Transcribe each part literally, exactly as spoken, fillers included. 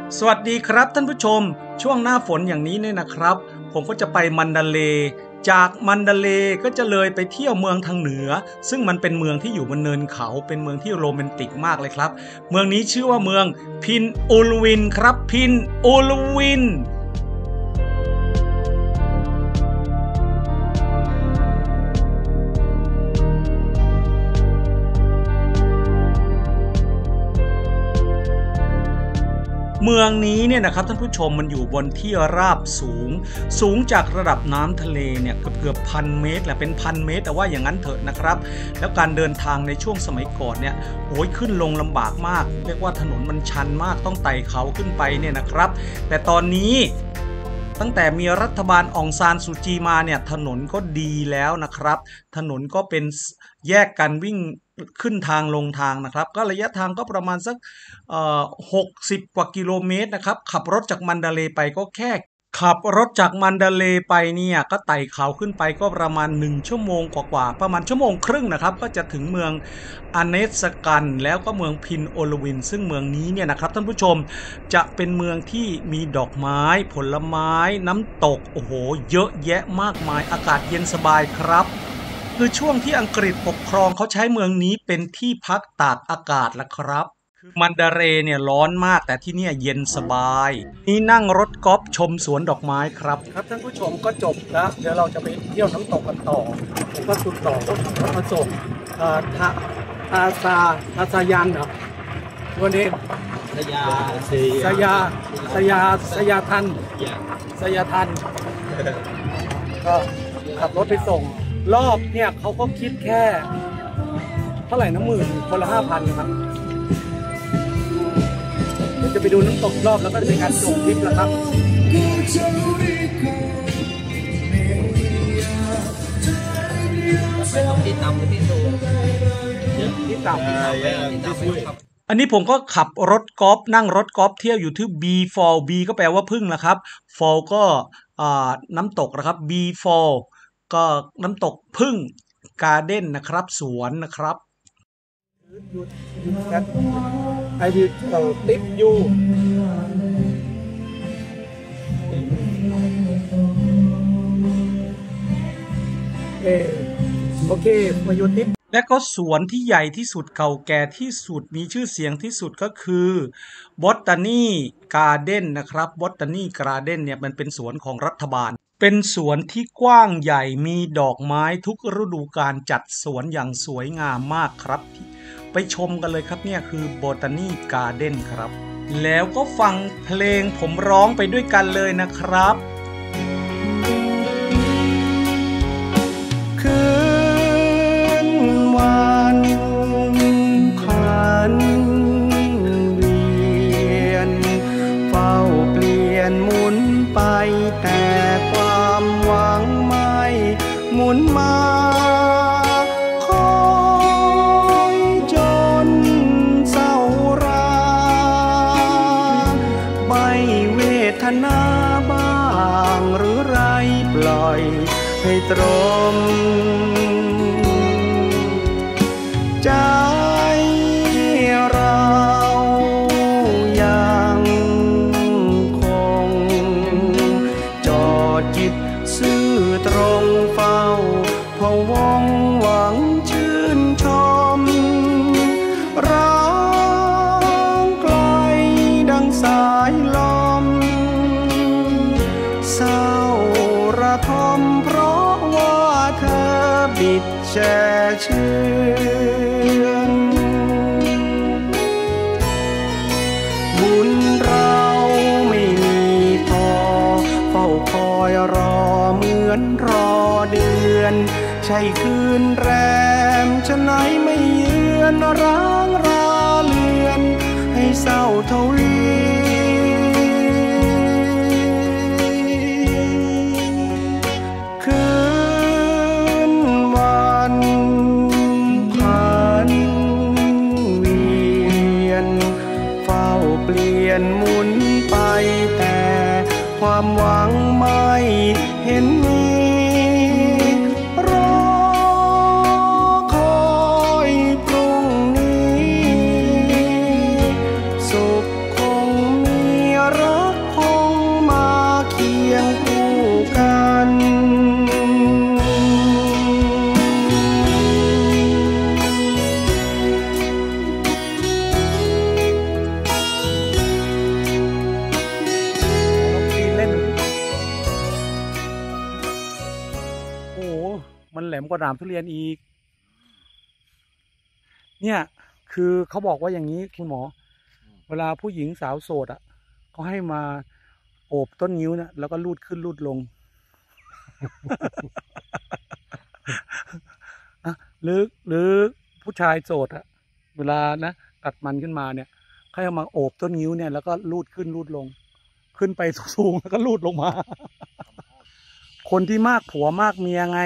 สวัสดีครับท่านผู้ชมช่วงหน้าฝนอย่างนี้เนี่ยนะครับผมก็จะไปมันดาเลย์จากมันดาเลย์ก็จะเลยไปเที่ยวเมืองทางเหนือซึ่งมันเป็นเมืองที่อยู่บนเนินเขาเป็นเมืองที่โรแมนติกมากเลยครับเมืองนี้ชื่อว่าเมืองพินอูลวินครับพินอูลวินเมืองนี้เนี่ยนะครับท่านผู้ชมมันอยู่บนที่ราบสูงสูงจากระดับน้ำทะเลเนี่ยเกือบเกือบพันเมตรแหละเป็นพันเมตรแต่ว่าอย่างนั้นเถอะนะครับแล้วการเดินทางในช่วงสมัยก่อนเนี่ยโอ้ยขึ้นลงลำบากมากเรียกว่าถนนมันชันมากต้องไต่เขาขึ้นไปเนี่ยนะครับแต่ตอนนี้ตั้งแต่มีรัฐบาลองซานซูจีมาเนี่ยถนนก็ดีแล้วนะครับถนนก็เป็นแยกกันวิ่งขึ้นทางลงทางนะครับก็ระยะทางก็ประมาณสักเอ่อหกสิบกว่ากิโลเมตรนะครับขับรถจากมันดาเลย์ไปก็แค่ขับรถจากมันดาเลย์ไปเนี่ยก็ไต่เขาขึ้นไปก็ประมาณหนึ่งชั่วโมงกว่าๆประมาณชั่วโมงครึ่งนะครับก็จะถึงเมืองอเนสกันแล้วก็เมืองพินโอลวินซึ่งเมืองนี้เนี่ยนะครับท่านผู้ชมจะเป็นเมืองที่มีดอกไม้ผลไม้น้ำตกโอ้โหเยอะแยะมากมายอากาศเย็นสบายครับคือช่วงที่อังกฤษปกครองเขาใช้เมืองนี้เป็นที่พักตากอากาศละครับคือมันดาเรย์เนี่ยร้อนมากแต่ที่นี่เย็นสบายนี่นั่งรถกอล์ฟชมสวนดอกไม้ครับครับท่านผู้ชมก็จบแล้วเดี๋ยวเราจะไปเที่ยวน้ำตกกันต่อผมก็สุดต่อก็มาส่งเอ่อทาทาซาทาซายันเหรอวันนี้สยาสยาสยาสยาทันสยาทันก็ขับรถไปส่งรอบเนี่ยเขาก็คิดแค่เท่าไหร่นะหมื่นคนละห้าพันครับเดี๋ยวจะไปดูน้ำตกรอบแล้วก็จะเป็นการจบทริปแล้วครับที่ต่ำหรือที่สูงที่ต่ำอันนี้ผมก็ขับรถกอล์ฟนั่งรถกอล์ฟเที่ยวอยู่ที่ B Fall B ก็แปลว่าพึ่งนะครับ Fall ก็น้ำตกนะครับ B Fallก็น้ำตกพึ่งการ์เด้นนะครับสวนนะครับไอวิวเอ่อติปยูเอโอเคมาอยู่ติปและก็สวนที่ใหญ่ที่สุดเก่าแก่ที่สุดมีชื่อเสียงที่สุดก็คือบอตตานีการ์เด้นนะครับบอตตานีการ์เด้นเนี่ยมันเป็นสวนของรัฐบาลเป็นสวนที่กว้างใหญ่มีดอกไม้ทุกฤดูกาลจัดสวนอย่างสวยงามมากครับไปชมกันเลยครับเนี่ยคือบอตานีการ์เด้นครับแล้วก็ฟังเพลงผมร้องไปด้วยกันเลยนะครับคืนวันขันเวียนเฝ้าเปลี่ยนหมุนไปแต่ความหวังไม่หมุนมาคอยจนเศร้าราไม่เวทนาบ้างหรือไรปล่อยให้ตรมใจเรายังคงจอดจิตซื่อตรงเฝ้าพะวงหวังชื่นชมร้องไกลดังสายลมเศร้าระทมเพราะว่าเธอบิดแช่เชือนบุญเราไม่มีพอเฝ้าคอยรอเหมือนรอเดือนใช่คืนแรมฉะไหนไม่เยือนร้างราเลือนให้เศร้าทวีหมุนไปแต่ความหวังไม่เห็นมีรอคอยพรุ่งนี้สุขคงมีว่าหนามทุเรียนอีกเนี่ยคือเขาบอกว่าอย่างนี้คุณหมอเวลาผู้หญิงสาวโสดอ่ะเขาให้มาโอบต้นงิ้วนะแล้วก็ลูดขึ้นลูดลง หรือหรือผู้ชายโสดอะเวลานะกัดมันขึ้นมาเนี่ยเขาเอามาโอบต้นงิ้วเนี่ยแล้วก็ลูดขึ้นลูดลงขึ้นไปสูงๆแล้วก็ลูดลงมา คนที่มากผัวมากเมียไง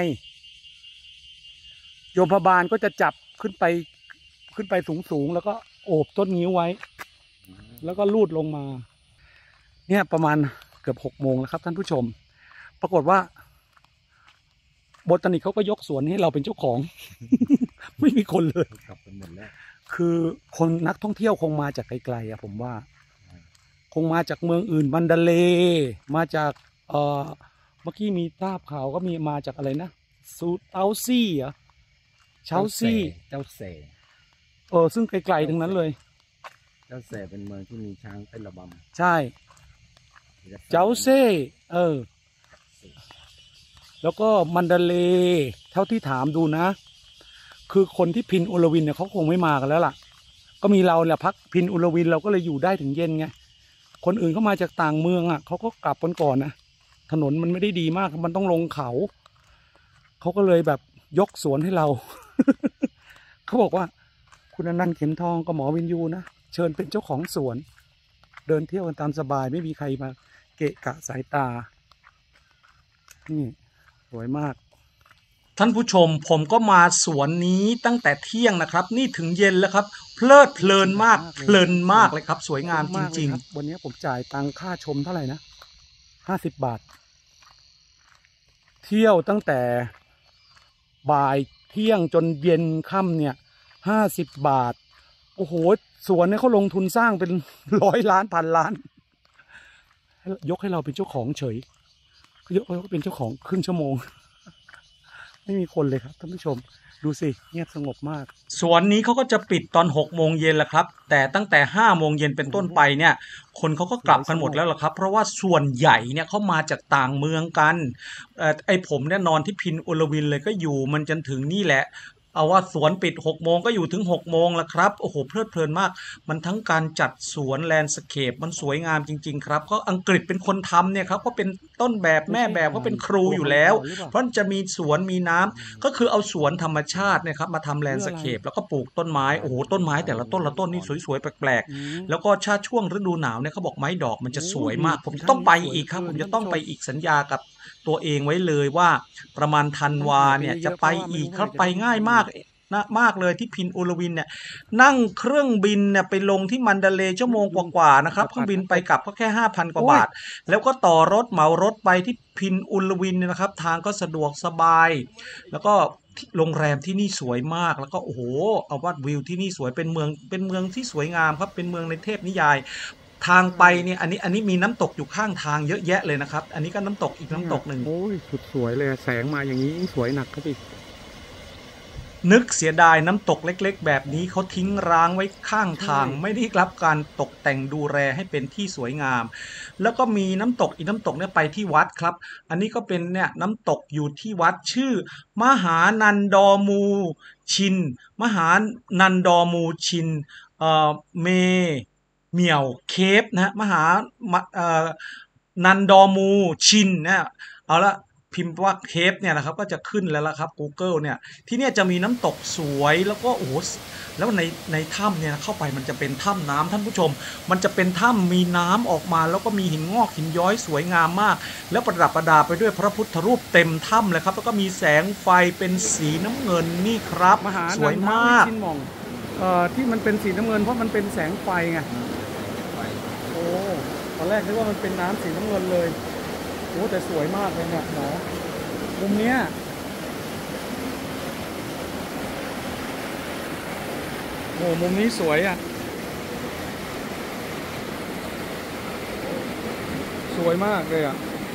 โยมพบาลก็จะจับขึ้นไปขึ้นไปสูงๆแล้วก็โอบต้นงิ้วไว้แล้วก็ลูดลงมาเนี่ยประมาณเกือบหกโมงแล้วครับท่านผู้ชมปรากฏว่าโบตานิกเขาก็ยกสวนให้เราเป็นเจ้าของ ไม่มีคนเลยกลับไปหมดแล้วคือคนนักท่องเที่ยวคงมาจากไกลๆอะผมว่าคงมาจากเมืองอื่นมันดาเลมาจากเอ่อเมื่อกี้มีทราบข่าวก็มีมาจากอะไรนะซูเตาซี่เหรอเชาซี่เจ้าเสเออซึ่งไกลๆทั้งนั้นเลยเจ้าเสเป็นเมืองที่มีช้างเต้นระบำใช่เจ้าเซ่เออแล้วก็มันดาเลเท่าที่ถามดูนะคือคนที่พินอุลวินเนี่ยเขาคงไม่มากันแล้วล่ะก็มีเราแหละพักพินอุลวินเราก็เลยอยู่ได้ถึงเย็นไงคนอื่นเขามาจากต่างเมืองอ่ะเขาก็กลับกันก่อนนะถนนมันไม่ได้ดีมากมันต้องลงเขาเขาก็เลยแบบยกสวนให้เรา เขาบอกว่าคุณอนันต์เข็มทองกับหมอวินยูนะเชิญเป็นเจ้าของสวนเดินเที่ยวกันตามสบายไม่มีใครมาเกะกะสายตานี่สวยมากท่านผู้ชมผมก็มาสวนนี้ตั้งแต่เที่ยงนะครับนี่ถึงเย็นแล้วครับเพลิดเพลินมากเพลินมากเลยครับสวยงามจริงๆวันนี้ผมจ่ายตังค่าชมเท่าไหร่นะห้าสิบบาทเที่ยวตั้งแต่บ่ายเที่ยงจนเย็นค่ำเนี่ยห้าสิบบาทโอ้โหสวนเนี่ยเขาลงทุนสร้างเป็นร้อยล้านพันล้านยกให้เราเป็นเจ้าของเฉยยกให้เราเป็นเจ้าของครึ่งชั่วโมงไม่มีคนเลยครับท่านผู้ชมดูสิเงียบสงบมากสวนนี้เขาก็จะปิดตอนหกโมงเย็นแหละครับแต่ตั้งแต่ห้าโมงเย็นเป็นต้นไปเนี่ยคนเขาก็กลับกันหมดแล้วล่ะครับเพราะว่าส่วนใหญ่เนี่ยเขามาจากต่างเมืองกันเอ่อไอผมเนี่ยนอนที่พินอุลวินเลยก็อยู่มันจนถึงนี่แหละเอาว่าสวนปิดหกโมงก็อยู่ถึงหกโมงแล้วครับโอ้โหเพลิดเพลินมากมันทั้งการจัดสวนแลนด์สเคปมันสวยงามจริงๆครับก็อังกฤษเป็นคนทำเนี่ยครับก็เป็นต้นแบบแม่แบบก็เป็นครูอยู่แล้วเพราะจะมีสวนมีน้ำก็คือเอาสวนธรรมชาติเนี่ยครับมาทำแลนด์สเคปแล้วก็ปลูกต้นไม้โอ้โหต้นไม้แต่ละต้นละต้นนี่สวยๆแปลกๆแล้วก็ชาช่วงฤดูหนาวเนี่ยเขาบอกไม้ดอกมันจะสวยมากผมต้องไปอีกครับผมจะต้องไปอีกสัญญากับตัวเองไว้เลยว่าประมาณธันวาเนี่ยจะไปอีกครับไปง่ายมากนะมากเลยที่พินอุลวินเนี่ยนั่งเครื่องบินเนี่ยไปลงที่มันดาเลชั่วโมงกว่าๆนะครับเครื่องบินไปกลับก็แค่ ห้าพัน กว่าบาทแล้วก็ต่อรถเหมารถไปที่พินอุลวินเนี่ยนะครับทางก็สะดวกสบายแล้วก็โรงแรมที่นี่สวยมากแล้วก็โอ้โหเอาว่าวิวที่นี่สวยเป็นเมืองเป็นเมืองที่สวยงามครับเป็นเมืองในเทพนิยายทางไปเนี่ยอันนี้อันนี้มีน้ำตกอยู่ข้างทางเยอะแยะเลยนะครับอันนี้ก็น้ำตกอีกน้ำตกหนึ่งโอ้ยสุดสวยเลยแสงมาอย่างนี้ยิ่งสวยหนักครับอีกนึกเสียดายน้ำตกเล็กๆแบบนี้เขาทิ้งร้างไว้ข้างทางไม่ได้รับการตกแต่งดูแลให้เป็นที่สวยงามแล้วก็มีน้ำตกอีกน้ำตกเนี่ยไปที่วัดครับอันนี้ก็เป็นเนี่ยน้ำตกอยู่ที่วัดชื่อมหานันดอมูชินมหานันดอมูชินเอ่อเมเหมี่ยวเคฟนะมหาเอ่อนันดอมูชินนะเอาละพิมพ์ว่าเคฟเนี่ยนะครับก็จะขึ้นแล้วละครับ Google เนี่ยที่เนี่ยจะมีน้ำตกสวยแล้วก็โอ้โหแล้วในในถ้ำเนี่ยเข้าไปมันจะเป็นถ้ำน้ำท่านผู้ชมมันจะเป็นถ้ำมีน้ำออกมาแล้วก็มีหินงอกหินย้อยสวยงามมากแล้วประดับประดาไปด้วยพระพุทธรูปเต็มถ้ำเลยครับแล้วก็มีแสงไฟเป็นสีน้ำเงินนี่ครับสวยมากเอ่อที่มันเป็นสีน้ำเงินเพราะมันเป็นแสงไฟไงโอ้ตอนแรกนึกว่ามันเป็นน้ำสีน้ำเงินเลยโอ้แต่สวยมากเลยเนี่ยหมอมุมเนี้ยโอ้มุมนี้สวยอ่ะสวยมากเลยอ่ะ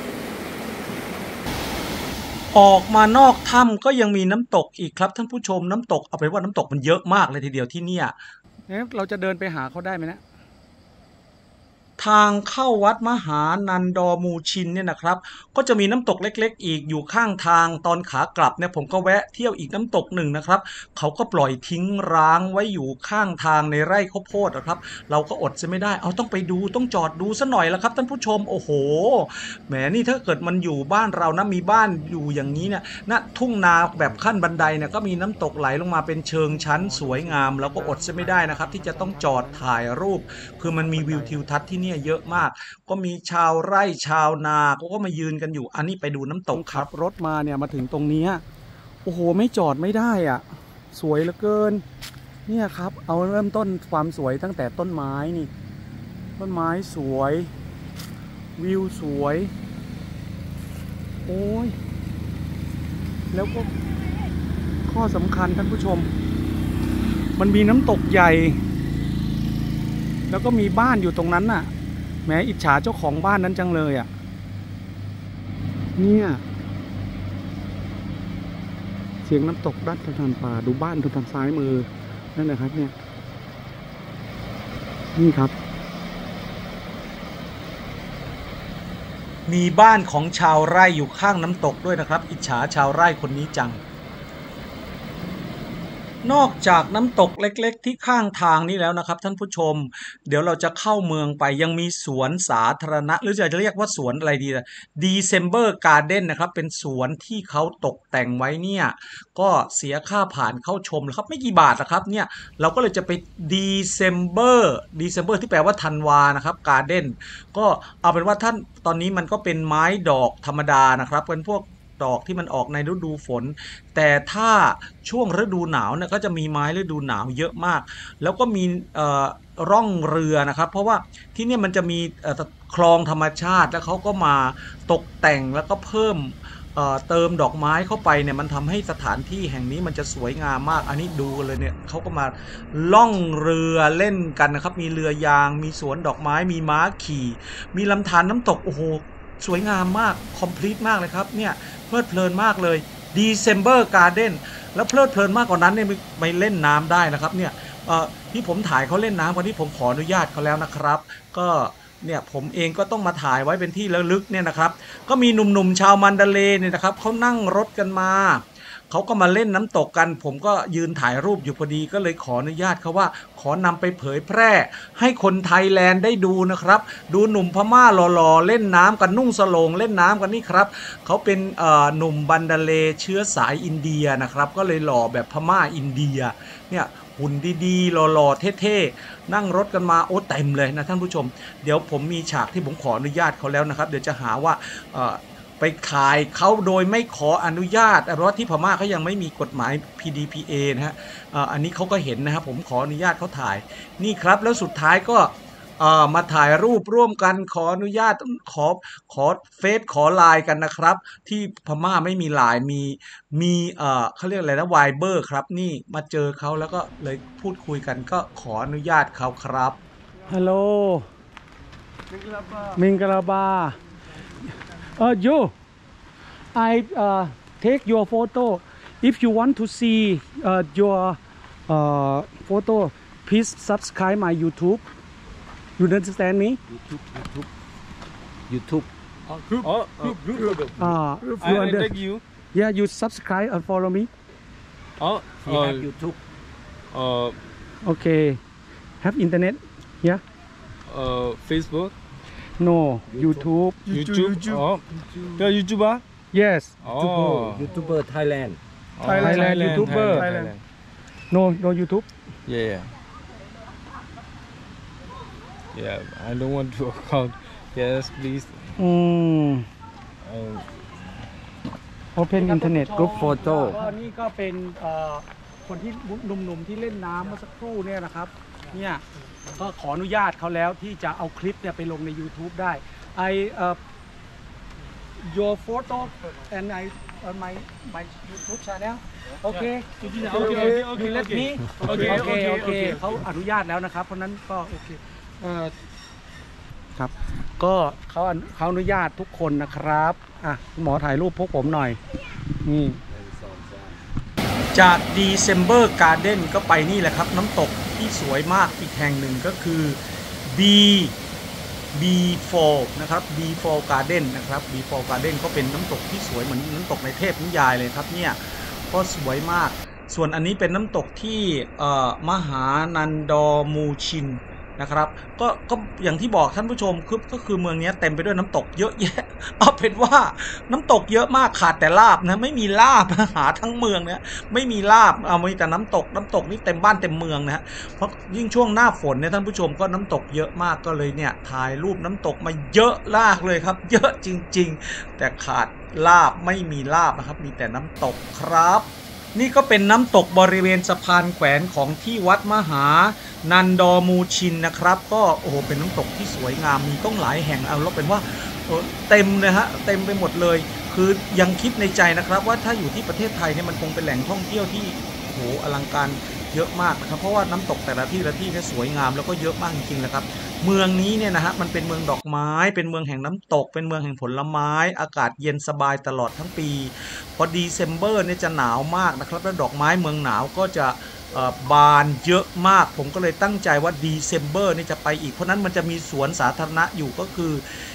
ออกมานอกถ้ำก็ยังมีน้ำตกอีกครับท่านผู้ชมน้ำตกเอาเป็นว่าน้ำตกมันเยอะมากเลยทีเดียวที่เนี่ยเราจะเดินไปหาเขาได้ไหมนะทางเข้าวัดมหานันดอมูชินเนี่ยนะครับก็จะมีน้ำตกเล็กๆอีกอยู่ข้างทางตอนขากลับเนี่ยผมก็แวะเที่ยวอีกน้ำตกหนึ่งนะครับเขาก็ปล่อยทิ้งร้างไว้อยู่ข้างทางในไร่ข้าวโพดนะครับเราก็อดจะไม่ได้เอาต้องไปดูต้องจอดดูซะหน่อยละครับท่านผู้ชมโอ้โหแหมนี่ถ้าเกิดมันอยู่บ้านเรานะมีบ้านอยู่อย่างนี้เนี่ยณทุ่งนาแบบขั้นบันไดเนี่ยก็มีน้ำตกไหลลงมาเป็นเชิงชั้นสวยงามแล้วก็อดจะไม่ได้นะครับที่จะต้องจอดถ่ายรูปคือมันมีวิวทิวทัศน์ที่เนี่ยเยอะมากก็มีชาวไร่ชาวนาเขาก็มายืนกันอยู่อันนี้ไปดูน้ำตกครับรถมาเนี่ยมาถึงตรงนี้โอ้โหไม่จอดไม่ได้อ่ะสวยเหลือเกินเนี่ยครับเอาเริ่มต้นความสวยตั้งแต่ต้นไม้นี่ต้นไม้สวยวิวสวยโอ้ยแล้วก็ข้อสำคัญท่านผู้ชมมันมีน้ำตกใหญ่แล้วก็มีบ้านอยู่ตรงนั้นน่ะแหมอิจฉาเจ้าของบ้านนั้นจังเลยอ่ะเนี่ยเสียงน้ำตกด้านทางป่าดูบ้านทางซ้ายมือนั่นนะครับเนี่ยนี่ครับมีบ้านของชาวไร่อยู่ข้างน้ำตกด้วยนะครับอิจฉาชาวไร่คนนี้จังนอกจากน้ำตกเล็กๆที่ข้างทางนี้แล้วนะครับท่านผู้ชมเดี๋ยวเราจะเข้าเมืองไปยังมีสวนสาธารณะหรือจะเรียกว่าสวนอะไรดีล่ะ December Garden นะครับเป็นสวนที่เขาตกแต่งไว้เนี่ยก็เสียค่าผ่านเข้าชมครับไม่กี่บาทนะครับเนี่ยเราก็เลยจะไป December December ที่แปลว่าธันวานะครับ Garden ก็เอาเป็นว่าท่านตอนนี้มันก็เป็นไม้ดอกธรรมดานะครับเป็นพวกดอกที่มันออกในฤดูฝนแต่ถ้าช่วงฤดูหนาวเนี่ยก็จะมีไม้ฤดูหนาวเยอะมากแล้วก็มีร่องเรือนะครับเพราะว่าที่นี่มันจะมีคลองธรรมชาติแล้วเขาก็มาตกแต่งแล้วก็เพิ่มเติมดอกไม้เข้าไปเนี่ยมันทำให้สถานที่แห่งนี้มันจะสวยงามมากอันนี้ดูเลยเนี่ยเขาก็มาล่องเรือเล่นกันนะครับมีเรือยางมีสวนดอกไม้มีม้าขี่มีลำธารน้ำตกโอ้โหสวยงามมากคอมพลีทมากเลยครับเนี่ยเพลิดเพลินมากเลย December Garden แล้วเพลิดเพลินมากกว่านั้นเนี่ยไปเล่นน้ำได้นะครับเนี่ยที่ผมถ่ายเขาเล่นน้ำวันนี้ผมขออนุญาตเขาแล้วนะครับก็เนี่ยผมเองก็ต้องมาถ่ายไว้เป็นที่ระลึกเนี่ยนะครับก็มีหนุ่มๆชาวมันดาเลย์เนี่ยนะครับเขานั่งรถกันมาเขาก็มาเล่นน้ำตกกันผมก็ยืนถ่ายรูปอยู่พอดีก็เลยขออนุญาตเขาว่าขอนำไปเผยแพร่ให้คนไทยแลนด์ได้ดูนะครับดูหนุ่มพม่าหล่อๆเล่นน้ำกันนุ่งสโลงเล่นน้ำกันนี่ครับเขาเป็นหนุ่มบันดาเลย์เชื้อสายอินเดียนะครับก็เลยหล่อแบบพม่าอินเดียเนี่ยหุ่นดีๆหล่อๆเท่ๆนั่งรถกันมาโอ้เต็มเลยนะท่านผู้ชมเดี๋ยวผมมีฉากที่ผมขออนุญาตเขาแล้วนะครับเดี๋ยวจะหาว่าไปถ่ายเขาโดยไม่ขออนุญาตเพราะว่าที่พม่าเขายังไม่มีกฎหมาย พี ดี พี เอ นะฮะอันนี้เขาก็เห็นนะครับผมขออนุญาตเขาถ่ายนี่ครับแล้วสุดท้ายก็มาถ่ายรูปร่วมกันขออนุญาตขอขอเฟซขอไลน์กันนะครับที่พม่าไม่มีไลน์มีมีเอ่อเขาเรียกอะไรนะไวเบอร์ครับนี่มาเจอเขาแล้วก็เลยพูดคุยกันก็ขออนุญาตเขาครับฮัลโหลมิงกะลาบาเออโย I uh, take your photo if you want to see uh, your uh, photo please subscribe my YouTube you understand me YouTube YouTube YouTube oh group oh group group group uh, I tag you yeah you subscribe and follow me oh he have YouTube uh okay have internet yeah uh Facebook no YouTube YouTube YouTube oh you're YouTuber yes oh YouTuber Thailand Thailand, Thailand YouTuber Thailand. no no YouTube yeah yeah yeah I don't want to account yes please อืม um, Open Internet Group Photo ก็นี่ก็เป็นคนที่หนุ่มๆที่เล่นน้ำเมื่อสักครู่เนี่ยนะครับเนี่ยก็ขออนุญาตเขาแล้วที่จะเอาคลิปเนี่ยไปลงใน YouTube ได้ I uh, your photo and I on my my YouTube channel okay okay okay let me okay okay okay okay เขาอนุญาตแล้วนะครับเพราะนั้นก็โอเคครับก็เขาเขาอนุญาตทุกคนนะครับอ่ะหมอถ่ายรูปพวกผมหน่อยนี่จาก December Garden ก็ไปนี่แหละครับน้ำตกที่สวยมากอีกแห่งหนึ่งก็คือ B บี โฟร์ นะครับ บี โฟร์ Garden นะครับ บี โฟร์ Garden ก็เป็นน้ำตกที่สวยเหมือนน้ำตกในเทพนิยายเลยครับเนี่ยก็สวยมากส่วนอันนี้เป็นน้ำตกที่มหานันดอมูชินนะครับก็ก็อย่างที่บอกท่านผู้ชมคือก็คือเมืองนี้เต็มไปด้วยน้ำตกเยอะแยะเอาเป็นว่าน้ำตกเยอะมากขาดแต่ลาบนะไม่มีลาบหาทั้งเมืองเนี่ยไม่มีลาบเอามีแต่น้ำตกน้ำตกนี่เต็มบ้านเต็มเมืองนะฮะเพราะยิ่งช่วงหน้าฝนเนี่ยท่านผู้ชมก็น้ำตกเยอะมากก็เลยเนี่ยถ่ายรูปน้ำตกมาเยอะมากเลยครับเยอะจริงๆแต่ขาดลาบไม่มีลาบนะครับมีแต่น้ำตกครับนี่ก็เป็นน้ำตกบริเวณสะพานแขวนของที่วัดมหานันดอมูชินนะครับก็โอ้โหเป็นน้ำตกที่สวยงามมีต้องหลายแห่งเอาแล้วเป็นว่าเต็มเลยฮะเต็มไปหมดเลยคือยังคิดในใจนะครับว่าถ้าอยู่ที่ประเทศไทยเนี่ยมันคงเป็นแหล่งท่องเที่ยวที่โอ้โหอลังการเยอะมากนะครับเพราะว่าน้ำตกแต่ละที่ละที่เนี่ยสวยงามแล้วก็เยอะมากจริงๆเลยครับเมืองนี้เนี่ยนะฮะมันเป็นเมืองดอกไม้เป็นเมืองแห่งน้ำตกเป็นเมืองแห่งผลไม้อากาศเย็นสบายตลอดทั้งปีพอดีเซมเบอร์เนี่ยจะหนาวมากนะครับแล้วดอกไม้เมืองหนาวก็จะบานเยอะมากผมก็เลยตั้งใจว่าดีเซมเบอร์นี่จะไปอีกเพราะนั้นมันจะมีสวนสาธารณะอยู่ก็คือ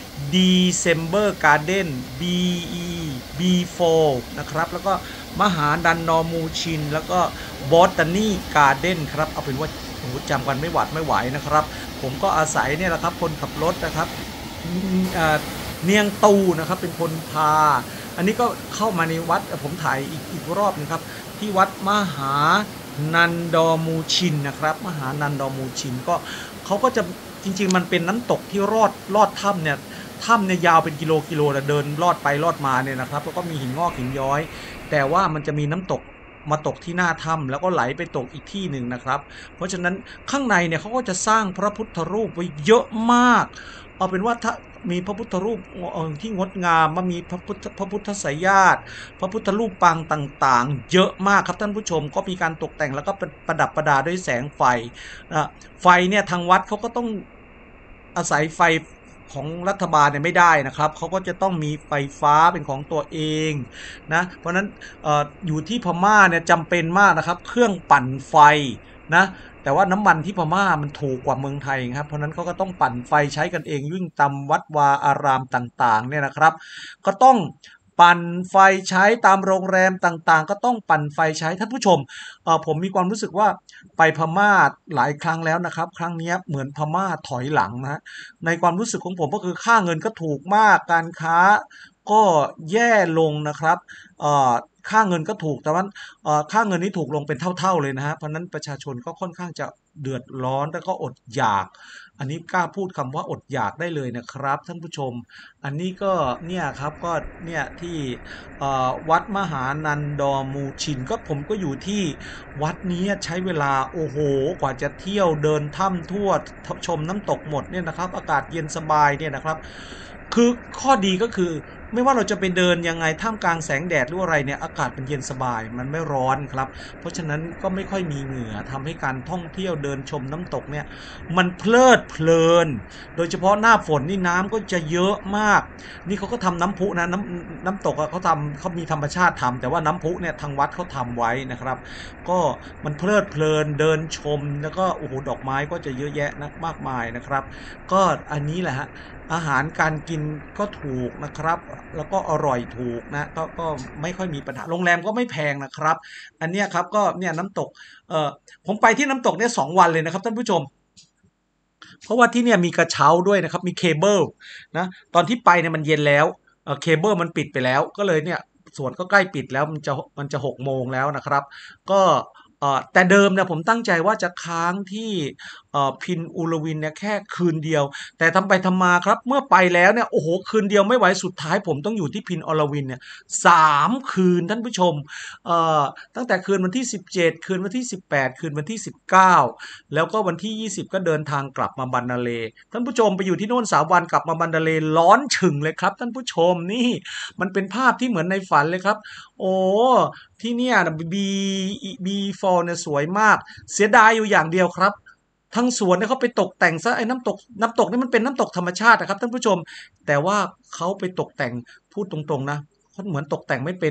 December Garden บี อี บี โฟร์ นะครับแล้วก็มหาดันนอมูชินแล้วก็บอตานีการ์เด้นครับเอาเป็นว่าโอ้จำกันไม่หวัดไม่ไหวนะครับผมก็อาศัยเนี่ยแหละครับคนขับรถนะครับเนียงตูนะครับเป็นคนพาอันนี้ก็เข้ามาในวัดผมถ่ายอีกอีกรอบนึงครับที่วัดมหานันดอมูชินนะครับมหานันดอมูชินก็เขาก็จะจริงๆมันเป็นน้ำตกที่รอดลอดถ้ำเนี่ยถ้ำเนี่ยยาวเป็นกิโลกิโลเดินลอดไปลอดมาเนี่ยนะครับแล้วก็มีหินงอกหินย้อยแต่ว่ามันจะมีน้ำตกมาตกที่หน้าถ้ำแล้วก็ไหลไปตกอีกที่หนึ่งนะครับเพราะฉะนั้นข้างในเนี่ยเขาก็จะสร้างพระพุทธรูปไว้เยอะมากเอาเป็นว่าถ้ามีพระพุทธรูปที่งดงามมันมีพระพุทธพระพุทธสายาตพระพุทธรูปปางต่างๆเยอะมากครับท่านผู้ชมก็มีการตกแต่งแล้วก็ประดับประดาด้วยแสงไฟไฟเนี่ยทางวัดเขาก็ต้องอาศัยไฟของรัฐบาลเนี่ยไม่ได้นะครับเขาก็จะต้องมีไฟฟ้าเป็นของตัวเองนะเพราะนั้น อ, ออยู่ที่พม่าเนี่ยจำเป็นมากนะครับเครื่องปั่นไฟนะแต่ว่าน้ำมันที่พม่ามันถูกกว่าเมืองไทยครับเพราะนั้นเขาก็ต้องปั่นไฟใช้กันเองวิ่งตามวัดวาอารามต่างๆเนี่ยนะครับก็ต้องปั่นไฟใช้ตามโรงแรมต่างๆก็ต้องปั่นไฟใช้ท่านผู้ชมเอ่อผมมีความรู้สึกว่าไปพม่าหลายครั้งแล้วนะครับครั้งนี้เหมือนพม่าถอยหลังนะในความรู้สึกของผมก็คือค่าเงินก็ถูกมากการค้าก็แย่ลงนะครับเอ่อค่าเงินก็ถูกแต่ว่าค่าเงินนี้ถูกลงเป็นเท่าๆเลยนะฮะเพราะนั้นประชาชนก็ค่อนข้างจะเดือดร้อนแล้วก็อดอยากอันนี้กล้าพูดคำว่าอดอยากได้เลยนะครับท่านผู้ชมอันนี้ก็เนี่ยครับก็เนี่ยที่วัดมหานันดอมูชินก็ผมก็อยู่ที่วัดนี้ใช้เวลาโอ้โหกว่าจะเที่ยวเดินถ้ำทั่วชมน้ำตกหมดเนี่ยนะครับอากาศเย็นสบายเนี่ยนะครับคือข้อดีก็คือไม่ว่าเราจะไปเดินยังไงท่ามกลางแสงแดดหรืออะไรเนี่ยอากาศเป็นเย็นสบายมันไม่ร้อนครับเพราะฉะนั้นก็ไม่ค่อยมีเหงื่อทำให้การท่องเที่ยวเดินชมน้ำตกเนี่ยมันเพลิดเพลินโดยเฉพาะหน้าฝนนี่น้ำก็จะเยอะมากนี่เขาก็ทำน้ำพุนะน้ำน้ำตกเขาทำเขามีธรรมชาติทำแต่ว่าน้ำพุเนี่ยทางวัดเขาทำไว้นะครับก็มันเพลิดเพลินเดินชมแล้วก็โอ้โหดอกไม้ก็จะเยอะแยะนะมากมายนะครับก็อันนี้แหละฮะอาหารการกินก็ถูกนะครับแล้วก็อร่อยถูกนะก็ก็ไม่ค่อยมีปัญหาโรงแรมก็ไม่แพงนะครับอันนี้ครับก็เนี่ยน้ำตกเอ่อผมไปที่น้ำตกเนี่ยสองวันเลยนะครับท่านผู้ชมเพราะว่าที่เนี่ยมีกระเช้าด้วยนะครับมีเคเบิลนะตอนที่ไปเนี่ยมันเย็นแล้วเอ่อเคเบิลมันปิดไปแล้วก็เลยเนี่ยสวนก็ใกล้ปิดแล้วมันจะมันจะหกโมงแล้วนะครับก็แต่เดิมเนี่ยผมตั้งใจว่าจะค้างที่พินอูลวินเนี่ยแค่คืนเดียวแต่ทำไปทำมาครับเมื่อไปแล้วเนี่ยโอ้โหคืนเดียวไม่ไหวสุดท้ายผมต้องอยู่ที่พินอลวินเนี่ยสามคืนท่านผู้ชมตั้งแต่คืนวันที่สิบเจ็ดคืนวันที่สิบแปดคืนวันที่สิบเก้าแล้วก็วันที่ยี่สิบก็เดินทางกลับมาบันดาเลท่านผู้ชมไปอยู่ที่โน่นสามวันกลับมาบันดาเลร้อนฉึ่งเลยครับท่านผู้ชมนี่มันเป็นภาพที่เหมือนในฝันเลยครับโอ้ที่เนี่ยบีบีฟอร์เนี่ยสวยมากเสียดายอยู่อย่างเดียวครับทั้งสวนเนี่ยเขาไปตกแต่งซะไอ้น้ำตกน้ำตกนี่มันเป็นน้ำตกธรรมชาตินะครับท่านผู้ชมแต่ว่าเขาไปตกแต่งพูดตรงๆนะเขาเหมือนตกแต่งไม่เป็นอ่ะ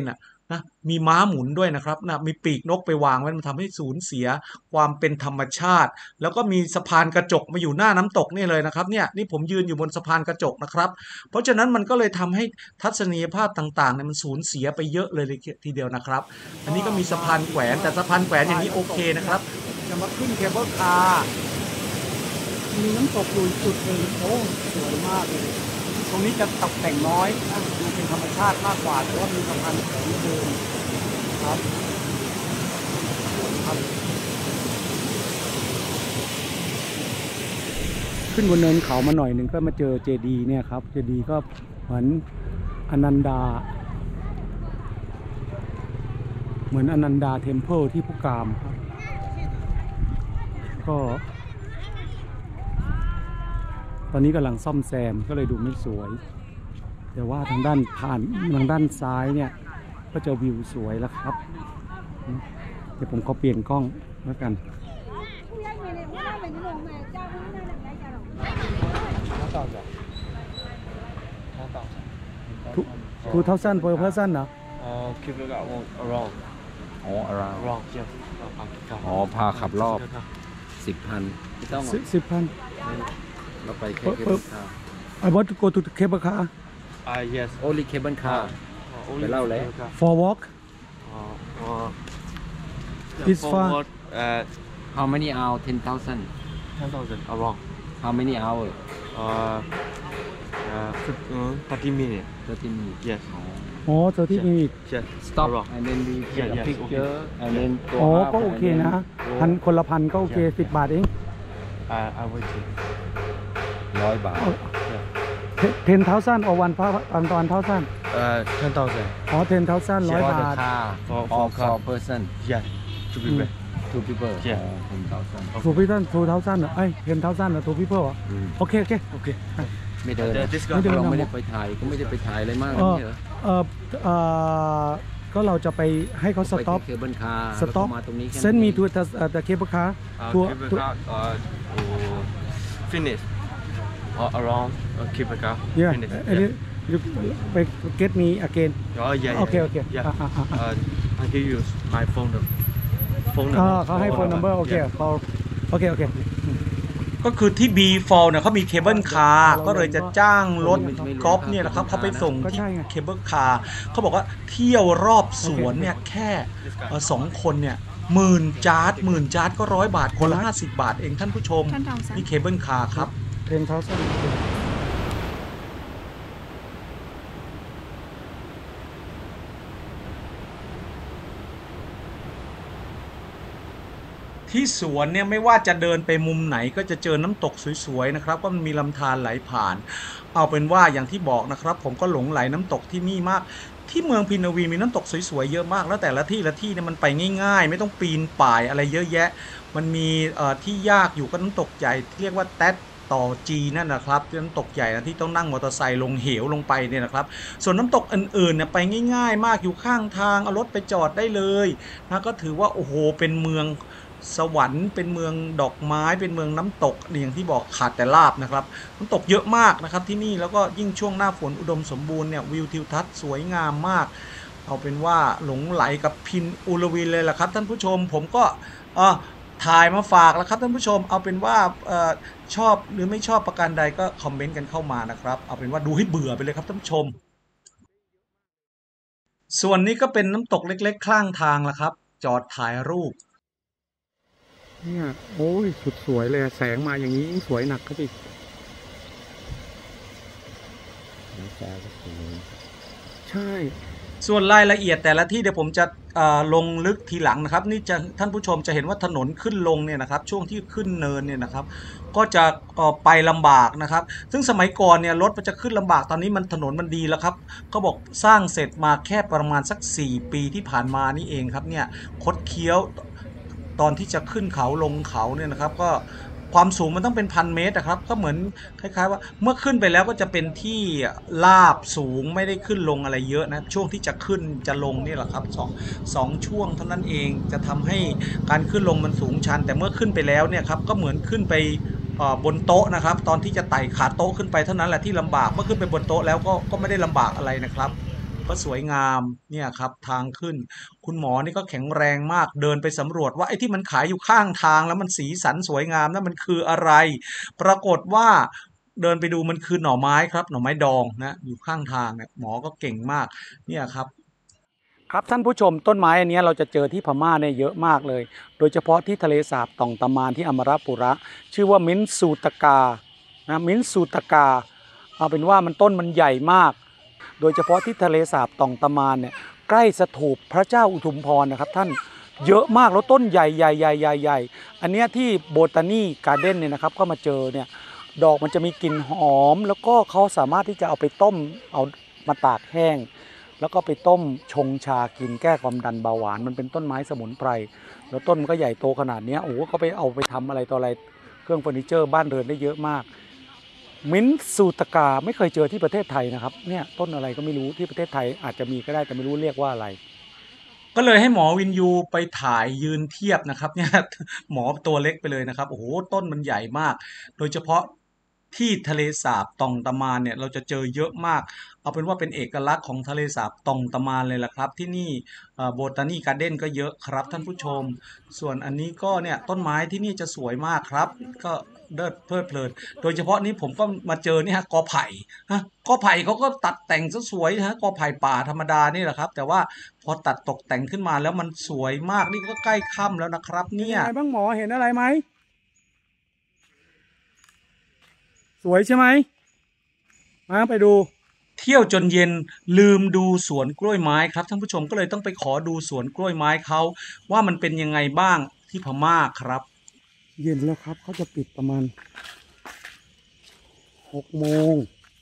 นะมีม้าหมุนด้วยนะครับนะมีปีกนกไปวางไว้มันทำให้สูญเสียความเป็นธรรมชาติแล้วก็มีสะพานกระจกมาอยู่หน้าน้ำตกนี่เลยนะครับเนี่ยนี่ผมยืนอยู่บนสะพานกระจกนะครับเพราะฉะนั้นมันก็เลยทำให้ทัศนียภาพต่างๆเนี่ยมันสูญเสียไปเยอะเลยทีเดียวนะครับอันนี้ก็มีสะพานแขวนแต่สะพานแขวนอย่างนี้โอเคนะครับจะมาขึ้นเคเบิลคาร์มีน้ำตกอยู่จุดหนึ่งโอ้สวยมากเลยตรงนี้จะตกแต่งน้อยนะดูเป็นธรรมชาติมากกว่าแต่ว่ามีสะพานแขวนเดิมครับขึ้นบนเนินเขามาหน่อยหนึ่งก็มาเจอเจดีย์เนี่ยครับเจดีย์ก็เหมือนอนันดาเหมือนอนันดาเทมเพิลที่พุกามครับก็ตอนนี้กำลังซ่อมแซมก็เลยดูไม่สวยแต่ว่าทางด้านผ่านทางด้านซ้ายเนี่ยก็จะวิวสวยแล้วครับเดี๋ยวผมขอเปลี่ยนกล้องแล้วกันtwo thousand per person นะ Uh, keep it out around. อ๋อ around Around, yes. อ๋อพาขับรอบสิบพันไม่ต้องสิบพันเราไปแค่เคเบิลคาร์ I want to go to the cable car Uh, yes. only เคเบิลคาร์ Uh, only ไปเล่าแล้ว cable car. for walk Uh, uh, It's far. forward, uh, how many hour ten thousand ten thousand around. how many hour Uh, uh, uh, thirty minutes. thirty minutes Yes. อ๋อเจอที่นี่ Yes. stop Around. and then we Yeah, take a yes, picture okay. and then go อ๋อ up ก็โอเค and then นะพันคนละพันก็โอเคสิบบาทเอง Uh, I will take. ร้อยบาท ten thousand or one one one thousand Uh, ten thousand. อ๋อ ten thousand ร้อย for บา the ท car For- or for car. for person Yes. To be back. two people Yeah. oh, ten thousand two people two thousand เหรอเอ้ย ten thousand เหรอ two people เหรออืมโอเคโอเค Okay. ไม่เดิน Uh, this ไม่เดินเราไม่ได้ไปถ่ายก็ไม่ได้ไปถ่ายอะไรมากเอนะอเนี่ยเหรอเออเออก็เราจะไปให้เขาสไปต็อปที่เคเบิลคาร์สต็อปมาตรงนี้แค่ send me นั้น to the uh, the cable car Uh, to cable to car. Uh, oh, finish. Uh, around. Uh, cable car. yeah Finish. and then youไป get me again Oh yeah. yeah, Okay, yeah. okay. Yeah. อ่ะอ่ะอ่ะ Uh, I give you my phone number. Phone อ่า number. เขาให้ phone number โอเค Yeah. เขาโอเคโอเคก็คือที่ B Fall เนี่ยเขามีเคเบิลคาร์ก็เลยจะจ้างรถกอล์ฟเนี่ยนะครับเขาไปส่งที่เคเบิลคาร์เขาบอกว่าเที่ยวรอบสวนเนี่ยแค่เอ่อสองคนเนี่ยหมื่นจาร์ดหมื่นจาร์ดก็ร้อยบาทคนละห้าสิบบาทเองท่านผู้ชมที่เคเบิลคาร์ครับ ten thousand ที่สวนเนี่ยไม่ว่าจะเดินไปมุมไหนก็จะเจอน้ำตกสวยๆนะครับก็มันมีลำธารไหลผ่านเอาเป็นว่าอย่างที่บอกนะครับผมก็หลงไหลน้ำตกที่นี่มากที่เมืองพินาวีมีน้ำตกสวยๆเยอะมากแล้วแต่ละที่ละที่เนี่ยมันไปง่ายๆไม่ต้องปีนป่ายอะไรเยอะแยะมันมีเอ่อที่ยากอยู่ก็น้ำตกใหญ่ที่เรียกว่าแต๊ดต่อจีนั่นนะครับน้ำตกใหญ่นะที่ต้องนั่งมอเตอร์ไซค์ลงเหวลงไปเนี่ยนะครับส่วนน้ำตกอื่นๆเนี่ยไปง่ายๆมากอยู่ข้างทางเอารถไปจอดได้เลยนะก็ถือว่าโอ้โหเป็นเมืองสวรรค์เป็นเมืองดอกไม้เป็นเมืองน้ำตกอย่างที่บอกขาดแต่ลาบนะครับน้ำตกเยอะมากนะครับที่นี่แล้วก็ยิ่งช่วงหน้าฝนอุดมสมบูรณ์เนี่ยวิวทิวทัศน์สวยงามมากเอาเป็นว่าหลงไหลกับพินอุลวินเลยล่ะครับท่านผู้ชมผมก็เออถ่ายมาฝากแล้วครับท่านผู้ชมเอาเป็นว่าเออชอบหรือไม่ชอบประการใดก็คอมเมนต์กันเข้ามานะครับเอาเป็นว่าดูให้เบื่อไปเลยครับท่านผู้ชมส่วนนี้ก็เป็นน้ำตกเล็กๆข้างทางละครับจอดถ่ายรูปเนี่ยโอ้ยสุดสวยเลยแสงมาอย่างนี้สวยหนักครับพี่ใช่ส่วนรายละเอียดแต่ละที่เดี๋ยวผมจะลงลึกทีหลังนะครับนี่จะท่านผู้ชมจะเห็นว่าถนนขึ้นลงเนี่ยนะครับช่วงที่ขึ้นเนินเนี่ยนะครับก็จะไปลำบากนะครับซึ่งสมัยก่อนเนี่ยรถมันจะขึ้นลำบากตอนนี้มันถนนมันดีแล้วครับเขาบอกสร้างเสร็จมาแค่ประมาณสักสี่ปีที่ผ่านมานี่เองครับเนี่ยคดเคี้ยวตอนที่จะขึ้นเขาลงเขาเนี่ยนะครับก็ความสูงมันต้องเป็นพันเมตรนะครับก็เหมือนคล้ายๆว่าเมื่อขึ้นไปแล้วก็จะเป็นที่ราบสูงไม่ได้ขึ้นลงอะไรเยอะนะช่วงที่จะขึ้นจะลงนี่แหละครับสองสองช่วงเท่านั้นเองจะทำให้การขึ้นลงมันสูงชันแต่เมื่อขึ้นไปแล้วเนี่ยครับก็เหมือนขึ้นไปบนโต๊ะนะครับตอนที่จะไต่ขาโต๊ะขึ้นไปเท่านั้นแหละที่ลำบากเมื่อขึ้นไปบนโต๊ะแล้วก็ก็ไม่ได้ลำบากอะไรนะครับก็สวยงามเนี่ยครับทางขึ้นคุณหมอนี่ก็แข็งแรงมากเดินไปสำรวจว่าไอ้ที่มันขายอยู่ข้างทางแล้วมันสีสันสวยงามนั่นมันคืออะไรปรากฏว่าเดินไปดูมันคือหน่อไม้ครับหน่อไม้ดองนะอยู่ข้างทางเนี่ยหมอก็เก่งมากเนี่ยครับครับท่านผู้ชมต้นไม้อันนี้เราจะเจอที่พม่าเนี่ยเยอะมากเลยโดยเฉพาะที่ทะเลสาบตองตะมานที่อมรปุระชื่อว่ามินซูตกานะมินซูตกาเอาเป็นว่ามันต้นมันใหญ่มากโดยเฉพาะที่ทะเลสาบตองตะมานเนี่ยใกล้สถูปพระเจ้าอุทุมพรนะครับท่านเยอะมากแล้วต้นใหญ่ใหญ่ใหญ่ใหญ่ใหญ่อันนี้ที่โบตานีการ์เด้นเนี่ยนะครับก็มาเจอเนี่ยดอกมันจะมีกลิ่นหอมแล้วก็เขาสามารถที่จะเอาไปต้มเอามาตากแห้งแล้วก็ไปต้มชงชากินแก้ความดันเบาหวานมันเป็นต้นไม้สมุนไพรแล้วต้นมันก็ใหญ่โตขนาดนี้โอ้โหเขาไปเอาไปทำอะไรต่ออะไรเครื่องเฟอร์นิเจอร์บ้านเรือนได้เยอะมากมิ้นซูตกาไม่เคยเจอที่ประเทศไทยนะครับเนี่ยต้นอะไรก็ไม่รู้ที่ประเทศไทยอาจจะมีก็ได้แต่ไม่รู้เรียกว่าอะไรก็เลยให้หมอวินยูไปถ่ายยืนเทียบนะครับเนี่ยหมอตัวเล็กไปเลยนะครับโอ้โหต้นมันใหญ่มากโดยเฉพาะที่ทะเลสาบตองตะมานเนี่ยเราจะเจอเยอะมากเอาเป็นว่าเป็นเอกลักษณ์ของทะเลสาบตองตะมานเลยล่ะครับที่นี่โบตานีการ์เด้นก็เยอะครับท่านผู้ชมส่วนอันนี้ก็เนี่ยต้นไม้ที่นี่จะสวยมากครับก็เดิดเพลิดเพลินโดยเฉพาะนี้ผมก็มาเจอนี่ฮะกอไผ่ฮะกอไผ่เขาก็ตัดแต่งซะสวยฮะกอไผ่ป่าธรรมดานี่แหละครับแต่ว่าพอตัดตกแต่งขึ้นมาแล้วมันสวยมากนี่ก็ใกล้ค่ำแล้วนะครับเนี่ยอะไรบ้างหมอเห็นอะไรไหมสวยใช่ไหมมาไปดูเที่ยวจนเย็นลืมดูสวนกล้วยไม้ครับท่านผู้ชมก็เลยต้องไปขอดูสวนกล้วยไม้เขาว่ามันเป็นยังไงบ้างที่พม่าครับเย็นแล้วครับเขาจะปิดประมาณหกโมง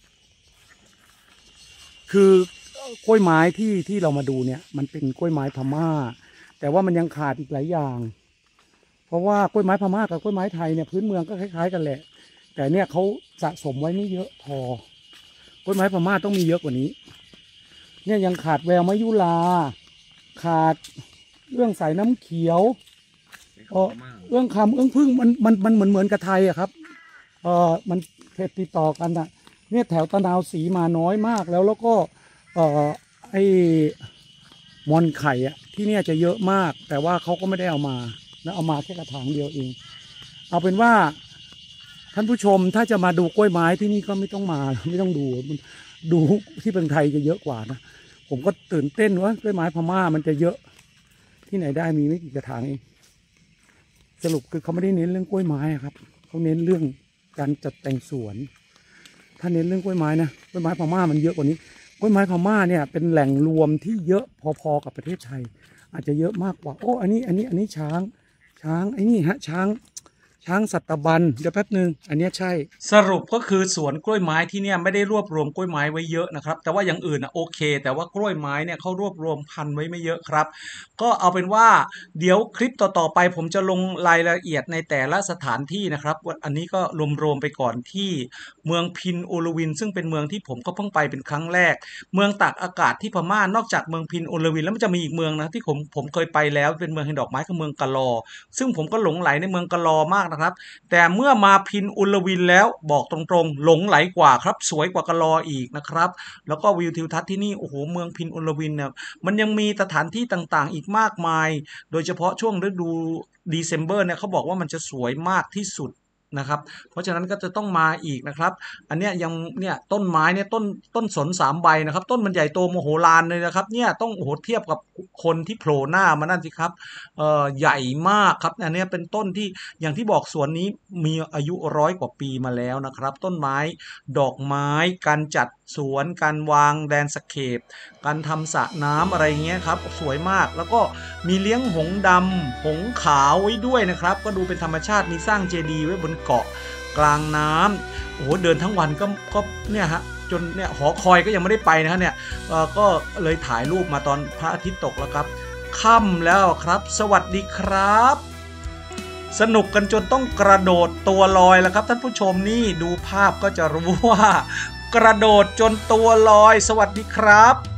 คือกล้วยไม้ที่ที่เรามาดูเนี่ยมันเป็นกล้วยไม้พม่าแต่ว่ามันยังขาดอีกหลายอย่างเพราะว่ากล้วยไม้พม่ากับกล้วยไม้ไทยเนี่ยพื้นเมืองก็คล้ายๆกันแหละแต่เนี่ยเขาสะสมไว้ไม่เยอะพอกล้วยไม้พม่าต้องมีเยอะกว่านี้เนี่ยยังขาดแววมะยุราขาดเรื่องสายน้ำเขียวเรื่องคำเรื่องพึ่งมันมันมันเหมือนเหมือนกับไทยอะครับเออมันเพจติดต่อกันอะเนี่ยแถวตะนาวสีมาน้อยมากแล้วแล้วก็เออไอมอนไข่อะที่เนี่ยจะเยอะมากแต่ว่าเขาก็ไม่ได้เอามาแล้วเอามาแค่กระถางเดียวเองเอาเป็นว่าท่านผู้ชมถ้าจะมาดูกล้วยไม้ที่นี่ก็ไม่ต้องมาไม่ต้องดูดูที่เป็นไทยจะเยอะกว่านะผมก็ตื่นเต้นว่ากล้วยไม้พม่ามันจะเยอะที่ไหนได้มีไม่กี่กระถางเองสรุปคือเขาไม่ได้เน้นเรื่องกล้วยไม้ครับเขาเน้นเรื่องการจัดแต่งสวนถ้าเน้นเรื่องกล้วยไม้นะกล้วยไม้พม่ามันเยอะกว่านี้กล้วยไม้พม่าเนี่ยเป็นแหล่งรวมที่เยอะพอๆกับประเทศไทยอาจจะเยอะมากกว่าโอ้อันนี้อันนี้อันนี้ช้างช้างไอ้นี่ฮะช้างช้างสัตบันเดี๋ยวแป๊บนึงอันนี้ใช่สรุปก็คือสวนกล้วยไม้ที่เนี่ยไม่ได้รวบรวมกล้วยไม้ไว้เยอะนะครับแต่ว่าอย่างอื่นอ่ะโอเคแต่ว่ากล้วยไม้เนี่ยเขารวบรวมพันธุ์ไว้ไม่เยอะครับก็เอาเป็นว่าเดี๋ยวคลิปต่อๆไปผมจะลงรายละเอียดในแต่ละสถานที่นะครับอันนี้ก็รวมๆไปก่อนที่เมืองพินโอลวินซึ่งเป็นเมืองที่ผมก็เพิ่งไปเป็นครั้งแรกเมืองตากอากาศที่พม่านอกจากเมืองพินโอลวินแล้วมันจะมีอีกเมืองนะที่ผมผมเคยไปแล้วเป็นเมืองแห่งดอกไม้คือเมืองกะลอซึ่งผมก็หลงไหลในเมืองกะลอมากนะครับแต่เมื่อมาพินอุลวินแล้วบอกตรงๆหลงไหลกว่าครับสวยกว่ากะลออีกนะครับแล้วก็วิวทิวทัศน์ที่นี่โอ้โหเมืองพินอุลวินเนี่ยมันยังมีสถานที่ต่างๆอีกมากมายโดยเฉพาะช่วงฤดูเดซ ember เนี่ยเขาบอกว่ามันจะสวยมากที่สุดนะครับเพราะฉะนั้นก็จะต้องมาอีกนะครับอันเนี้ยยังเนี่ยต้นไม้เนี่ยต้นต้นสนสามใบนะครับต้นมันใหญ่โตมโหฬารเลยนะครับเนี่ยต้องโอ้โหเทียบกับคนที่โผล่หน้ามานั่นสิครับเอ่อใหญ่มากครับอันนี้เป็นต้นที่อย่างที่บอกสวนนี้มีอายุร้อยกว่าปีมาแล้วนะครับต้นไม้ดอกไม้การจัดสวนการวางแดนสเคปการทำสระน้ำอะไรเงี้ยครับสวยมากแล้วก็มีเลี้ยงหงส์ดำหงส์ขาวไว้ด้วยนะครับก็ดูเป็นธรรมชาติมีสร้างเจดีย์ไว้บนเกาะกลางน้ำโอ้โหเดินทั้งวันก็ก็เนี่ยฮะจนเนี่ยหอคอยก็ยังไม่ได้ไปนะฮะเนี่ยก็เลยถ่ายรูปมาตอนพระอาทิตย์ตกแล้วครับค่ำแล้วครับสวัสดีครับสนุกกันจนต้องกระโดดตัวลอยแล้วครับท่านผู้ชมนี่ดูภาพก็จะรู้ว่ากระโดดจนตัวลอยสวัสดีครับ